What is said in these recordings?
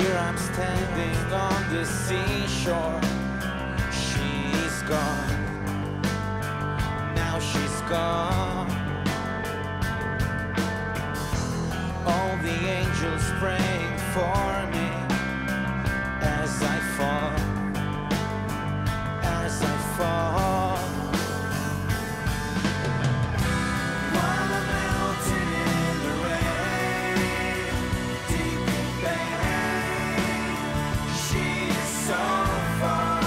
Here I'm standing on the seashore. She's gone. Now she's gone. All the angels praying for me as I fall, as I fall. While I'm melting in the rain, deep in pain, she is so far.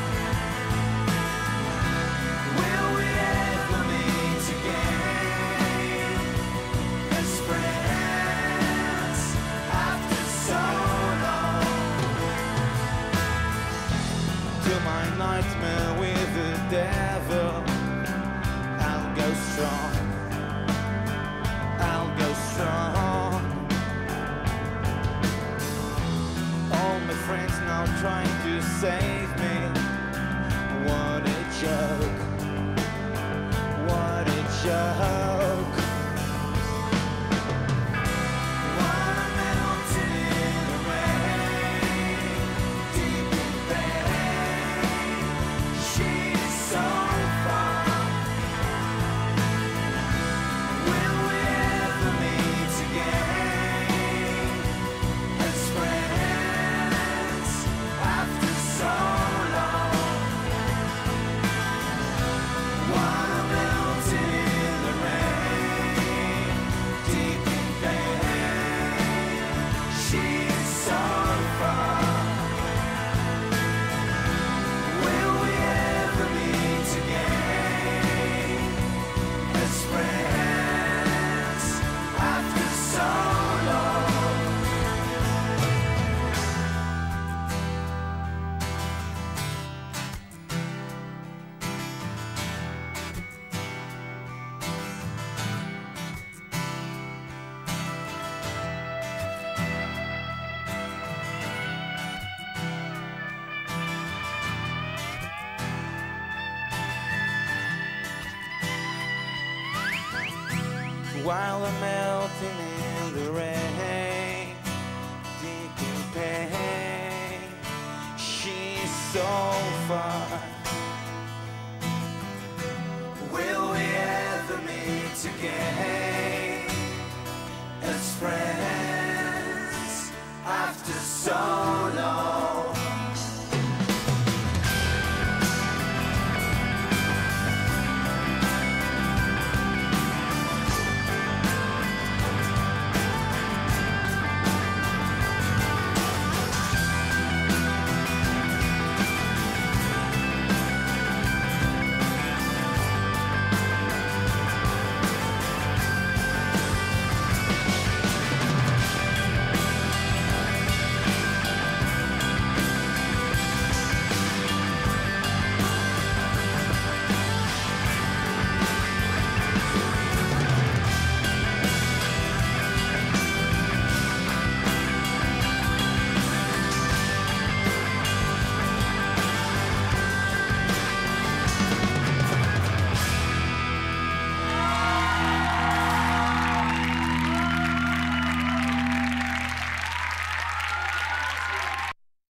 Will we ever meet again as friends after so long? To my nightmare with the devil, I'll go strong, I'll go strong. All my friends now trying to save me. What a joke, what a joke. While I'm melting in the rain, deep in pain, she's so far. Will we ever meet again as friends after so long? While I'm melting in the rain, deep in pain, she's so far. Will we ever meet again as friends after so long? While I'm melting in the rain, deep in pain, she's so far.